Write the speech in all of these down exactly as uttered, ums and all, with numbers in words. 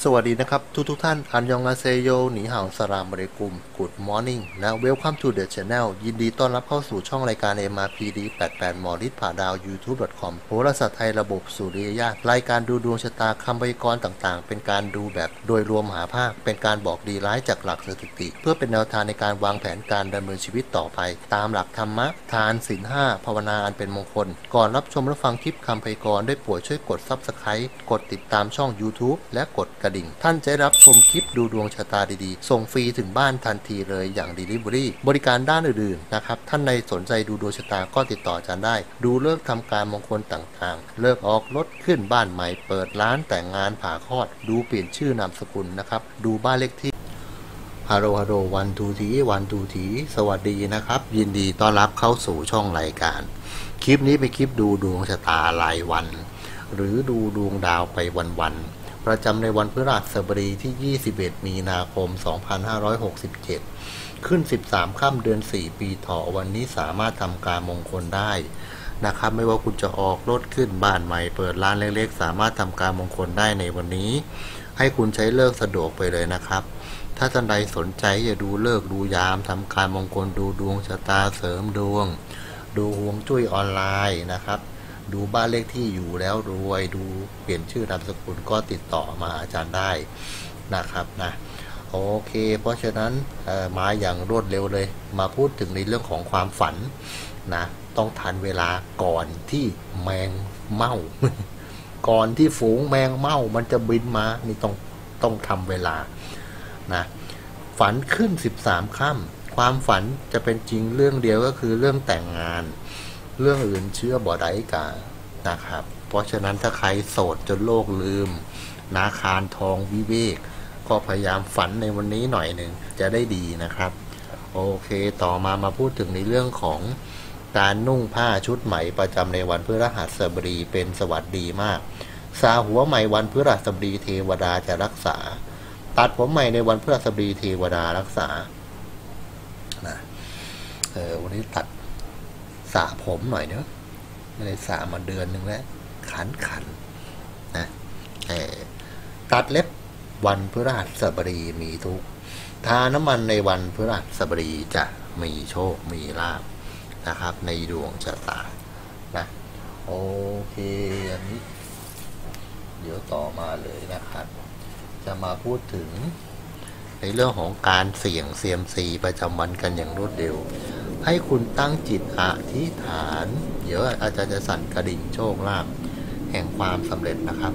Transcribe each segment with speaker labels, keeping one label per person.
Speaker 1: สวัสดีนะครับทุกทุกท่านอันยองอาเซโยหนีห่าวสลามอะลัยกุม Good Morning และ Welcome to the Channel ยินดีต้อนรับเข้าสู่ช่องรายการ เอ็ม อาร์ พี ดี แปดสิบแปด หมอฤทธิ์ผ่าดาว ยูทูบ ดอท คอม โหราศาสตร์ไทยระบบสุริยญาณรายการดูดวงชะตาคำพยากรณ์ต่างๆเป็นการดูแบบโดยรวมหาภาคเป็นการบอกดีร้ายจากหลักสถิติเพื่อเป็นแนวทางในการวางแผนการดำเนินชีวิตต่อไปตามหลักธรรมะทานศีลห้าภาวนาอันเป็นมงคลก่อนรับชมและฟังคลิปคำพยากรณ์ได้โปรดช่วยกด ซับสไครบ์ กดติดตามช่อง ยูทูบ และกดกระดิ่งท่านจะรับชมคลิปดูดวงชะตาดีๆส่งฟรีถึงบ้านทันทีเลยอย่าง Delivery บริการด้านอื่นๆนะครับท่านใดสนใจดูดวงชะตาก็ติดต่ออาจารย์ได้ดูเลิกทำการมงคลต่างๆเลิกออกรถขึ้นบ้านใหม่เปิดร้านแต่งงานผ่าคลอดดูเปลี่ยนชื่อนามสกุลนะครับดูบ้านเลขที่ฮัลโหลฮัลโหลวันทูทีวันทูทีสวัสดีนะครับยินดีต้อนรับเข้าสู่ช่องรายการคลิปนี้เป็นคลิปดูดวงชะตารายวันหรือดูดวงดาวไปวันๆประจำในวันพฤหัสบดีที่ยี่สิบเอ็ดมีนาคมสองพันห้าร้อยหกสิบเจ็ดขึ้นสิบสามค่ำเดือนสี่ปีเถาะวันนี้สามารถทำการมงคลได้นะครับไม่ว่าคุณจะออกรถขึ้นบ้านใหม่เปิดร้านเล็กๆสามารถทำการมงคลได้ในวันนี้ให้คุณใช้เลิกสะดวกไปเลยนะครับถ้าท่านใดสนใจจะดูเลิกดูยามทำการมงคลดูดวงชะตาเสริมดวงดูฮวงจุ้ยออนไลน์นะครับดูบ้านเลขที่อยู่แล้วรวยดูเปลี่ยนชื่อนามสกุลก็ติดต่อมาอาจารย์ได้นะครับนะโอเคเพราะฉะนั้นมาอย่างรวดเร็วเลยมาพูดถึงในเรื่องของความฝันนะต้องทันเวลาก่อนที่แมงเม่า ก่อนที่ฝูงแมงเม่ามันจะบินมานี่ต้องต้องทำเวลานะฝันขึ้นสิบสามค่ำความฝันจะเป็นจริงเรื่องเดียวก็คือเรื่องแต่งงานเรื่องอื่นเชื่อบ่ได้กานะครับเพราะฉะนั้นถ้าใครโสดจนโลกลืมนาคารทองวิเวกก็พยายามฝันในวันนี้หน่อยหนึ่งจะได้ดีนะครับโอเคต่อมามาพูดถึงในเรื่องของการนุ่งผ้าชุดใหม่ประจำในวันพฤหัสบดีเป็นสวัสดีมากสาหัวใหม่วันพฤหัสบดีเทวดาจะรักษาตัดผมใหม่ในวันพฤหัสบดีเทวดารักษานะเออวันนี้ตัดสระผมหน่อยเนอะไม่ได้สระมาเดือนหนึ่งแล้วขันขันนะเออตัดเล็บวันพฤหัสบดีมีทุกทาน้ำมันในวันพฤหัสบดีจะมีโชคมีลาภนะครับในดวงชะตานะโอเคอันนี้เดี๋ยวต่อมาเลยนะครับจะมาพูดถึงในเรื่องของการเสี่ยงเซียมซีประจำวันกันอย่างรวดเร็วให้คุณตั้งจิตอธิษฐานเดี๋ยวอาจารย์จะสั่นกระดิ่งโชคลาภแห่งความสำเร็จนะครับ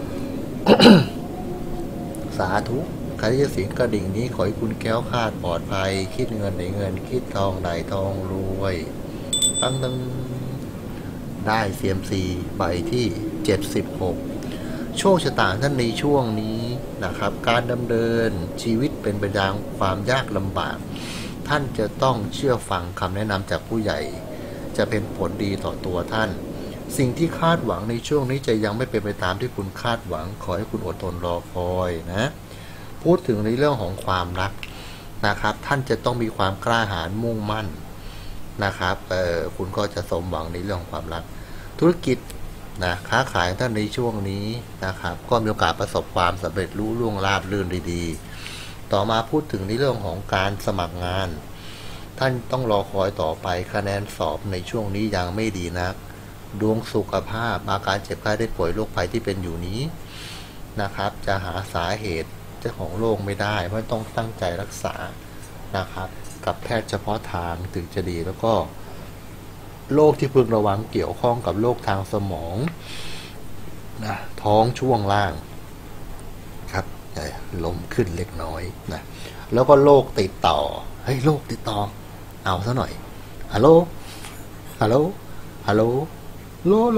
Speaker 1: สาธุใครจะเสียงกระดิ่งนี้ขอให้คุณแก้วคลาดปลอดภัยคิดเงินได้เงินคิดทองได้ทองรวยตั้งตั้งได้เซียมซีใบที่เจ็ดสิบหกโชคชะตาท่านในช่วงนี้นะครับการดำเนินชีวิตเป็นไปตามความยากลำบากท่านจะต้องเชื่อฟังคำแนะนำจากผู้ใหญ่จะเป็นผลดีต่อตัวท่านสิ่งที่คาดหวังในช่วงนี้จะยังไม่เป็นไปตามที่คุณคาดหวังขอให้คุณอดทนรอคอยนะพูดถึงในเรื่องของความรักนะครับท่านจะต้องมีความกล้าหาญมุ่งมั่นนะครับเออคุณก็จะสมหวังในเรื่องของความรักธุรกิจนะค้าขายท่านในช่วงนี้นะครับก็มีโอกาสประสบความสำเร็จรุ่งร่วงราบรื่นดีๆต่อมาพูดถึงในเรื่องของการสมัครงานท่านต้องรอคอยต่อไปคะแนนสอบในช่วงนี้ยังไม่ดีนักดวงสุขภาพอาการเจ็บไข้ได้ป่วยโรคภัยที่เป็นอยู่นี้นะครับจะหาสาเหตุเจ้าของโรคไม่ได้เพราะต้องตั้งใจรักษานะครับกับแพทย์เฉพาะทางถึงจะดีแล้วก็โรคที่พึงระวังเกี่ยวข้องกับโรคทางสมองนะท้องช่วงล่างครับลมขึ้นเล็กน้อยนะแล้วก็โรคติดต่อเฮ้ยโรคติดต่อเอาซะหน่อยฮัลโหลฮัลโหลฮัลโหลโลโล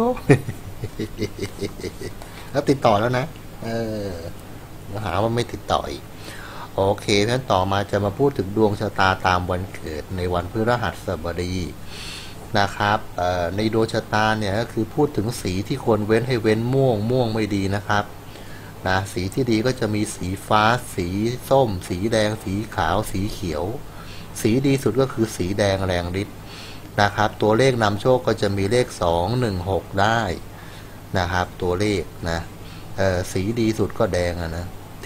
Speaker 1: แล้วติดต่อแล้วนะเออมาหาว่าไม่ติดต่ออีกโอเคท่านต่อมาจะมาพูดถึงดวงชะตาตามวันเกิดในวันพฤหัสบดีนะครับในดวงชะตาเนี่ยก็คือพูดถึงสีที่ควรเว้นให้เว้นม่วงม่วงไม่ดีนะครับนะสีที่ดีก็จะมีสีฟ้าสีส้มสีแดงสีขาวสีเขียวสีดีสุดก็คือสีแดงแรงฤทธิ์นะครับตัวเลขนำโชคก็จะมีเลขสอง หนึ่ง หกได้นะครับตัวเลขนะเออสีดีสุดก็แดงอะนะทิ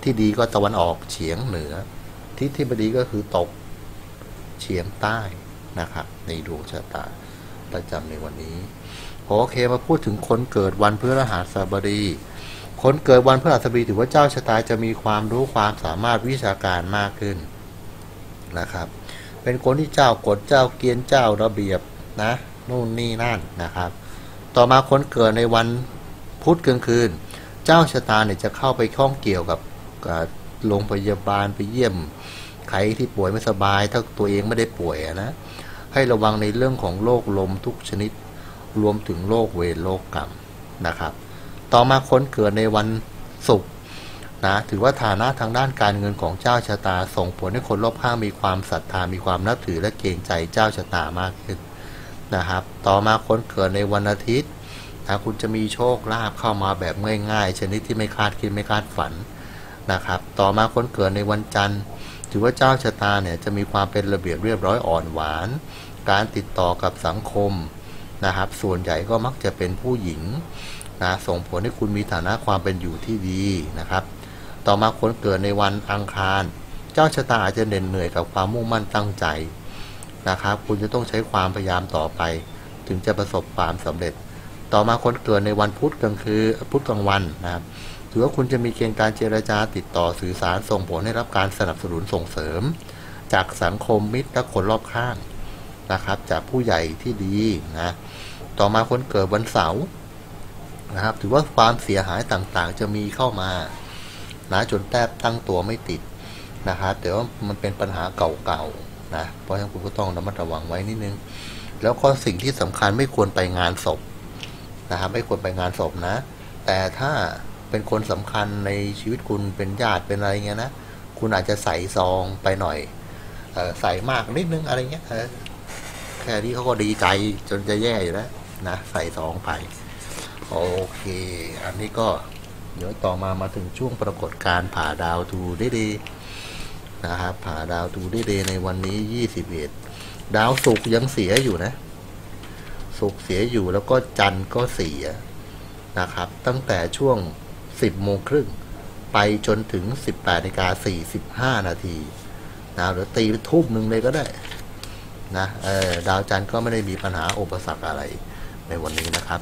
Speaker 1: ที่ดีก็ตะวันออกเฉียงเหนือทิศที่ไม่ดีก็คือตกเฉียงใต้นะครับในดวงชะตาประจำในวันนี้โอเคมาพูดถึงคนเกิดวันพฤหัสบดีคนเกิดวันพฤหัสบดีถือว่าเจ้าชะตาจะมีความรู้ความสามารถวิชาการมากขึ้นนะครับเป็นคนที่เจ้ากฎเจ้าเกียรติเจ้าระเบียบนะนู่นนี่นั่นนะครับต่อมาคนเกิดในวันพุธกลางคืนเจ้าชะตาเนี่ยจะเข้าไปข้องเกี่ยวกับโรงพยาบาลไปเยี่ยมใครที่ป่วยไม่สบายถ้าตัวเองไม่ได้ป่วยนะให้ระวังในเรื่องของโรคลมทุกชนิดรวมถึงโรคเวรโรคกรรมนะครับต่อมาคนเกิดในวันศุกร์นะถือว่าฐานะทางด้านการเงินของเจ้าชะตาส่งผลให้คนรอบข้างมีความศรัทธามีความนับถือและเกรงใจเจ้าชะตามากขึ้นนะครับต่อมาคนเกิดในวันอาทิตย์นะคุณจะมีโชคลาภเข้ามาแบบง่ายๆชนิดที่ไม่คาดคิดไม่คาดฝันนะครับต่อมาคนเกิดในวันจันทร์ถือว่าเจ้าชะตาเนี่ยจะมีความเป็นระเบียบเรียบร้อยอ่อนหวานการติดต่อกับสังคมนะครับส่วนใหญ่ก็มักจะเป็นผู้หญิงนะส่งผลให้คุณมีฐานะความเป็นอยู่ที่ดีนะครับต่อมาคนเกิดในวันอังคารเจ้าชะตาอาจจะเหน็ดเหนื่อยกับความมุ่งมั่นตั้งใจนะครับคุณจะต้องใช้ความพยายามต่อไปถึงจะประสบความสำเร็จต่อมาคนเกิดในวันพุธกลางคืนพุธกลางวันนะครับถือว่าคุณจะมีเกณฑ์การเจรจาติดต่อสื่อสารส่งผลให้รับการสนับสนุนส่งเสริมจากสังคมมิตรและคนรอบข้างนะครับจากผู้ใหญ่ที่ดีนะต่อมาคนเกิดวันเสาร์นะครับถือว่าความเสียหายต่างๆจะมีเข้ามานะจนแทบตั้งตัวไม่ติดนะครับแต่ว่ามันเป็นปัญหาเก่าๆนะเพราะฉะนั้นคุณก็ต้องระมัดระวังไว้นิดนึงแล้วก็สิ่งที่สำคัญไม่ควรไปงานศพนะครับไม่ควรไปงานศพนะแต่ถ้าเป็นคนสำคัญในชีวิตคุณเป็นญาติเป็นอะไรเงี้ยนะคุณอาจจะใส่ซองไปหน่อยเออใส่มากนิดนึงอะไรเงี้ยแค่นี้เขาก็ดีใจจนจะแย่อยู่แล้วนะใส่ซองไปโอเคอันนี้ก็เดี๋ยวต่อมามาถึงช่วงปรากฏการณ์ผ่าดาวทูเดย์นะครับผ่าดาวทูเดย์ในวันนี้ยี่สิบเอ็ดดาวศุกร์ยังเสียอยู่นะศุกร์เสียอยู่แล้วก็จันทร์ก็เสียนะครับตั้งแต่ช่วงสิบโมงครึ่งไปจนถึงสิบแปดนาฬิกาสี่สิบห้านาทีนะหรือตีเป็นทุ่มหนึ่งเลยก็ได้นะเออดาวจันทร์ก็ไม่ได้มีปัญหาอุปสรรคอะไรในวันนี้นะครับ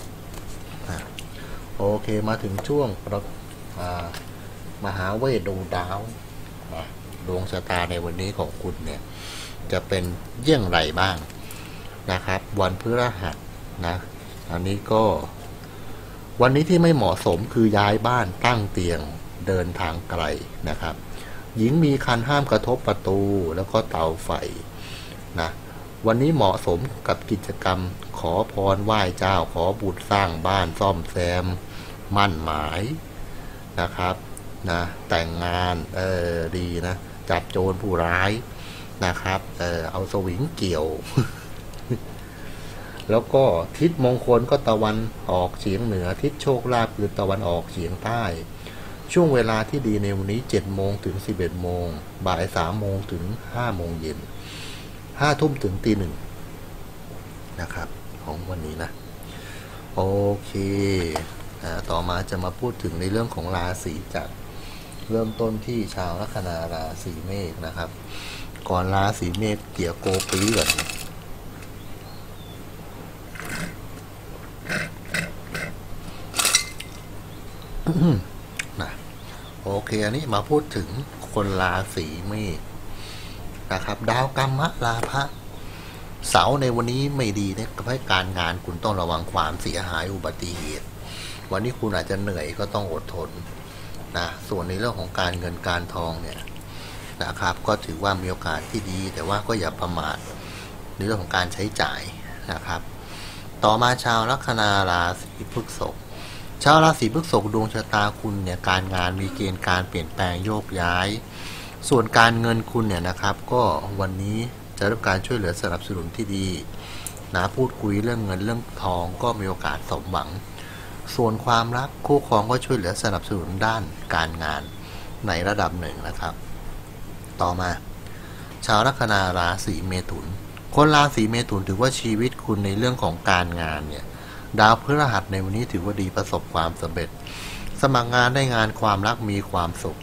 Speaker 1: โอเคมาถึงช่วงมหาเวทดูดาวดวงชะตาในวันนี้ของคุณเนี่ยจะเป็นเยี่ยงไรบ้างนะครับวันพฤหัสนะอันนี้ก็วันนี้ที่ไม่เหมาะสมคือย้ายบ้านตั้งเตียงเดินทางไกลนะครับหญิงมีคันห้ามกระทบประตูแล้วก็เตาไฟนะวันนี้เหมาะสมกับกิจกรรมขอพรไหว้เจ้าขอบุตรสร้างบ้านซ่อมแซมมั่นหมายนะครับนะแต่งงานเออดีนะจับโจรผู้ร้ายนะครับเออเอาสวิงเกี่ยว แล้วก็ทิศมงคลก็ตะวันออกเฉียงเหนือทิศโชคลาภคือตะวันออกเฉียงใต้ช่วงเวลาที่ดีในวันนี้เจ็ดโมงถึงสิบเอ็ดโมงบ่ายสามโมงถึงห้าโมงเย็นห้าทุ่มถึงตีหนึ่งนะครับของวันนี้นะโอเคอ่าต่อมาจะมาพูดถึงในเรื่องของราศีจักรเริ่มต้นที่ชาวลัคนาราศีเมษนะครับก่อนราศีเมษเกี่ยวโกปีก่อนนะโอเคอันนี้มาพูดถึงคนราศีเมษนะครับดาวกรรมะลาภะเสาในวันนี้ไม่ดีนะทำให้การงานคุณต้องระวังความเสียหายอุบัติเหตุวันนี้คุณอาจจะเหนื่อยก็ต้องอดทนนะส่วนในเรื่องของการเงินการทองเนี่ยนะครับก็ถือว่ามีโอกาสที่ดีแต่ว่าก็อย่าประมาทในเรื่องของการใช้จ่ายนะครับต่อมาชาวลัคนาราศีพฤษภชาวราศีพฤษภดวงชะตาคุณเนี่ยการงานมีเกณฑ์การเปลี่ยนแปลงโยกย้ายส่วนการเงินคุณเนี่ยนะครับก็วันนี้จะรับการช่วยเหลือสนับสนุนที่ดีนะพูดคุยเรื่องเงินเรื่องทองก็มีโอกาสสมหวังส่วนความรักคู่ครองก็ช่วยเหลือสนับสนุนด้านการงานในระดับหนึ่งนะครับต่อมาชาวลัคนาราศีเมถุนคนราศีเมถุนถือว่าชีวิตคุณในเรื่องของการงานเนี่ยดาวพฤหัสในวันนี้ถือว่าดีประสบความสำเร็จสมัครงานได้งานความรักมีความสุข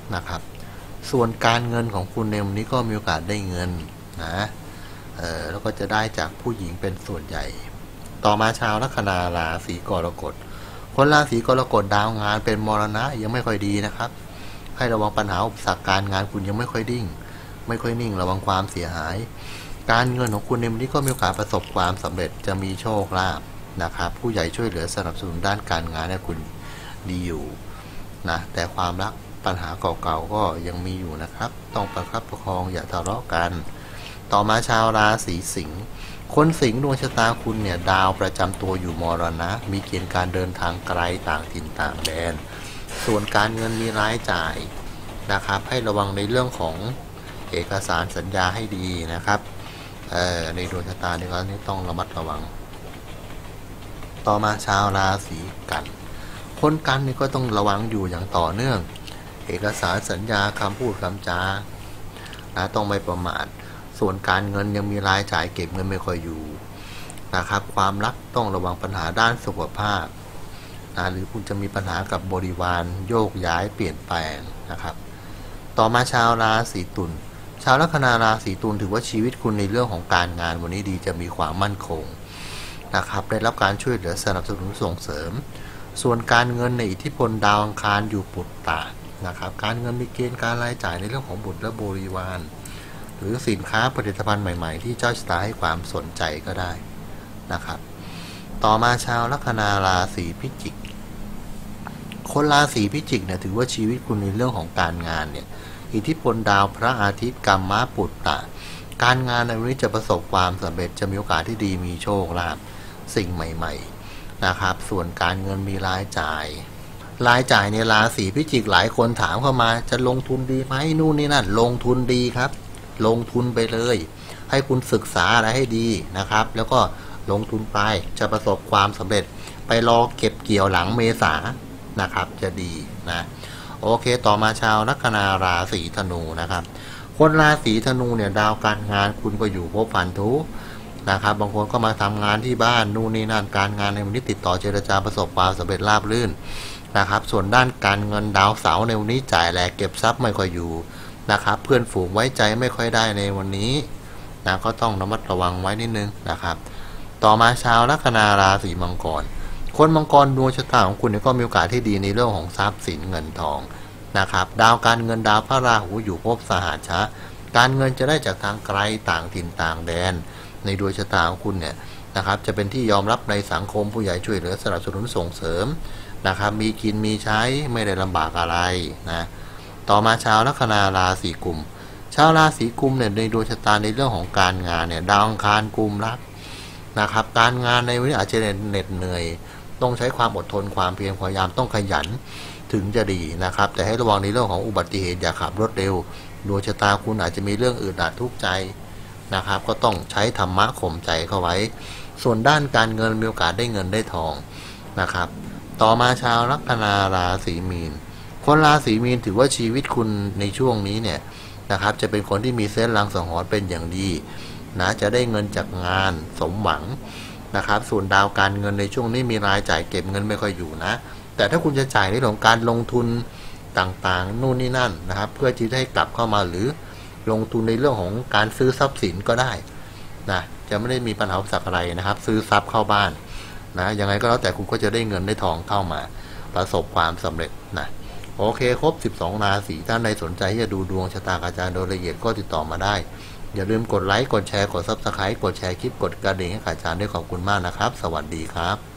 Speaker 1: นะครับส่วนการเงินของคุณในวันนี้ก็มีโอกาสได้เงินนะเออแล้วก็จะได้จากผู้หญิงเป็นส่วนใหญ่ต่อมาชาวลัคนาราศีกรกฎคนราศีกรกฎดาวงานเป็นมรณะยังไม่ค่อยดีนะครับให้ระวังปัญหาอุปสรรคการงานคุณยังไม่ค่อยดิ่งไม่ค่อยนิ่งระวังความเสียหายการเงินของคุณในวันนี้ก็มีโอกาสประสบความสำเร็จจะมีโชคลาภนะครับผู้ใหญ่ช่วยเหลือสนับสนุนด้านการงานให้คุณดีอยู่นะแต่ความรักปัญหาเก่าๆก็ยังมีอยู่นะครับต้องประคับประคองอย่าทะเลาะกันต่อมาชาวราศีสิงห์คนสิงห์ดวงชะตาคุณเนี่ยดาวประจำตัวอยู่มรณะมีเกณฑ์การเดินทางไกลต่างถิ่นต่างแดนส่วนการเงินมีรายจ่ายนะครับให้ระวังในเรื่องของเอกสารสัญญาให้ดีนะครับในดวงชะตาในครั้งนี้ต้องระมัดระวังต่อมาชาวราศีกันคนกันนี่ก็ต้องระวังอยู่อย่างต่อเนื่องเอกสารสัญญาคำพูดคำจานะต้องไม่ประมาทส่วนการเงินยังมีรายจ่ายเก็บเงินไม่ค่อยอยู่นะครับความรักต้องระวังปัญหาด้านสุขภาพนะหรือคุณจะมีปัญหากับบริวารโยกย้ายเปลี่ยนแปลงนะครับต่อมาชาวราศีตุลชาวลัคนาราศีตุลถือว่าชีวิตคุณในเรื่องของการงานวันนี้ดีจะมีความมั่นคงนะครับได้รับการช่วยเหลือสนับสนุนส่งเสริมส่วนการเงินในอิทธิพลดาวอังคารอยู่ปุตตะนะครับการเงินมีเกณฑ์การรายจ่ายในเรื่องของบุตรและบริวารหรือสินค้าผลิตภัณฑ์ใหม่ๆที่เจ้าชะตาให้ความสนใจก็ได้นะครับต่อมาชาวลัคนาราศีพิจิกคนราศีพิจิกเนี่ยถือว่าชีวิตคุณในเรื่องของการงานเนี่ยอิทธิพลดาวพระอาทิตย์กัมมะปุตตะการงานในวันนี้จะประสบความสำเร็จจะมีโอกาสที่ดีมีโชคลาภสิ่งใหม่ๆนะครับส่วนการเงินมีรายจ่ายรายจ่ายในราศีพิจิกหลายคนถามเข้ามาจะลงทุนดีไหมนู่นนี่นั่นลงทุนดีครับลงทุนไปเลยให้คุณศึกษาอะไรให้ดีนะครับแล้วก็ลงทุนไปจะประสบความสำเร็จไปรอเก็บเกี่ยวหลังเมษานะครับจะดีนะโอเคต่อมาชาวลัคนาราศีธนูนะครับคนราศีธนูเนี่ยดาวการงานคุณก็อยู่ภพพันธุนะครับบางคนก็มาทำงานที่บ้านนู่นนี่นั่นการงานในวันนี้ติดต่อเจรจาประสบความสำเร็จราบรื่นนะครับส่วนด้านการเงินดาวเสาร์ในวันนี้จ่ายแหลกเก็บทรัพย์ไม่ค่อยอยู่นะครับเพื่อนฝูงไว้ใจไม่ค่อยได้ในวันนี้นะก็ต้องระมัดระวังไว้นิดนึงนะครับต่อมาชาวลัคนาราศีมังกรคนมังกรดวงชะตาของคุณก็มีโอกาสที่ดีในเรื่องของทรัพย์สินเงินทองนะครับดาวการเงินดาวพระราหูอยู่ภพสหัชชะการเงินจะได้จากทางไกลต่างถิ่นต่างแดนในดวงชะตาของคุณเนี่ยนะครับจะเป็นที่ยอมรับในสังคมผู้ใหญ่ช่วยเหลือสนับสนุนส่งเสริมนะครับมีกินมีใช้ไม่ได้ลำบากอะไรนะต่อมาชาวลัคนาราศีกุมชาวราศีกุมเนี่ยในดวงชะตาในเรื่องของการงานเนี่ยดาวอังคารกุมรักนะครับการงานในวันนี้อาจจะเหน็ดเหนื่อยต้องใช้ความอดทนความเพียรพยายามต้องขยันถึงจะดีนะครับแต่ให้ระวังในเรื่องของอุบัติเหตุอย่าขับรถเร็วดวงชะตาคุณอาจจะมีเรื่องอึดอัดทุกข์ใจนะครับก็ต้องใช้ธรรมะข่มใจเข้าไว้ส่วนด้านการเงินมีโอกาสได้เงินได้ทองนะครับต่อมาชาวลัคนาราศีมีนคนราศีมีนถือว่าชีวิตคุณในช่วงนี้เนี่ยนะครับจะเป็นคนที่มีเส้นลังสังหรณ์เป็นอย่างดีนะจะได้เงินจากงานสมหวังนะครับส่วนดาวการเงินในช่วงนี้มีรายจ่ายเก็บเงินไม่ค่อยอยู่นะแต่ถ้าคุณจะจ่ายในเรื่องของการลงทุนต่างๆนู่นนี่นั่นนะครับเพื่อที่จะให้กลับเข้ามาหรือลงทุนในเรื่องของการซื้อทรัพย์สินก็ได้นะจะไม่ได้มีปัญหาอุปสรรคอะไรนะครับซื้อทรัพย์เข้าบ้านนะยังไงก็แล้วแต่คุณก็จะได้เงินได้ทองเข้ามาประสบความสำเร็จนะโอเคครบสิบสองราศีท่านใดสนใจที่จะดูดวงชะตาอาจารย์โดยละเอียดก็ติดต่อมาได้อย่าลืมกดไลค์กดแชร์กดซับสไครต์กดแชร์คลิปกดกระดิ่งให้อาจารย์ด้วยขอบคุณมากนะครับสวัสดีครับ